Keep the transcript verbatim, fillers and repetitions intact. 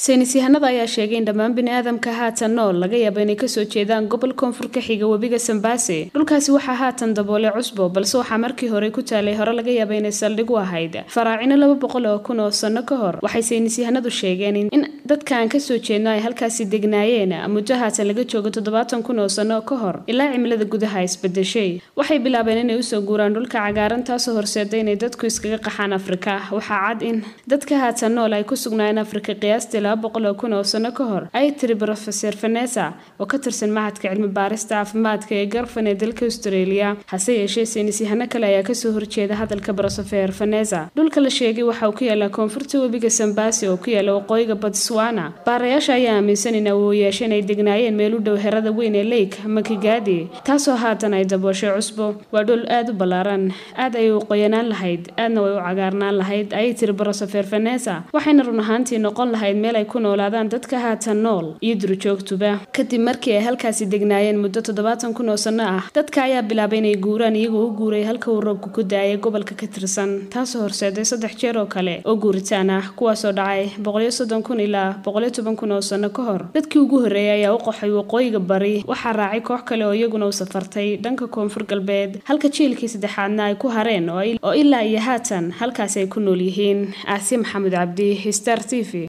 saynisyahanada ayaa sheegay in dhammaan bini'aadamka haatan nool laga yaabo inay ka soo jeedaan gobol koonfurka xiga webiga Sambase. Dhulkaasi waxaa haatan daboolay cusbo, balse waxaa markii hore ku taalay hore laga yaabo inay saldhig u ahayd faraacino laba boqol oo kun oo sano ka hor. Waxay saynisyahanadu sheegeen in dadka aan ka soo jeedno ay halkaasi degnaayeen muddo haatan laga joogo toddobaatan kun oo sano ka hor ilaa cimilada gudaha isbedeshay. Waxay bilaabeen inay u soo guuraan dhulka cagaaran taasoo horseeday inay dadku iskaga qaxaan Afrika. Waxaa cad in dadka haatan nool ay ku sugnaayeen Afrika qiyaastii laba boqol oo kun oo sano ka hor. Ay tiri Professor Vanessa oo ka tirsan Mahadka Cilmi Baarista Caafimaadka ee Garvan ee dalka Australia. Hase yeeshee saynisyahano kale ayaa ka soo horjeeda hadalka Professor Vanessa. Dhulka la sheegay waxa uu ku yaalaa koonfurta webiga Sambase oo ku yaala waqooyiga Botswana. Baarayaasha ayaa aaminsan in uu yeeshay inay degnaayeen meel u dhow xerada weyn ee Lake Makgadhi, taasoo haatan ay dabooshay cusbo. Waa dhul aad u ballaaran, aad ay u qoyanaan lahayd, aadna way u cagaarnaan lahayd, ay tiri Professor Vanessa. Waxayna run ahaantii noqon lahayd meel ay ku noolaadaan dadka haatan nool iyo duurjoogtuba. Kadib markii ay halkaasi degnaayeen muddo toddobaatan kun oo sano ah, dadka ayaa bilaabay inay guuraan iyagoo u guuray halka uu roobku ku daayay gobolka ka tirsan, taasoo horseeday saddex jeer oo kale oo guuritaan ah, kuwaasoo dhacay boqol iyo soddon kun ilaa boqol iyo toban kun oo sano ka hor. Dadkii ugu horreeyay ayaa u qaxay waqooyiga bari, waxaa raacay koox kale oo iyaguna u safartay dhanka koonfur galbeed, halka jiilkii saddexaadna ay ku hareen oo ilaa iyo haatan halkaas ay ku nool yihiin. Aasi Maxamed Cabdi, Star T V.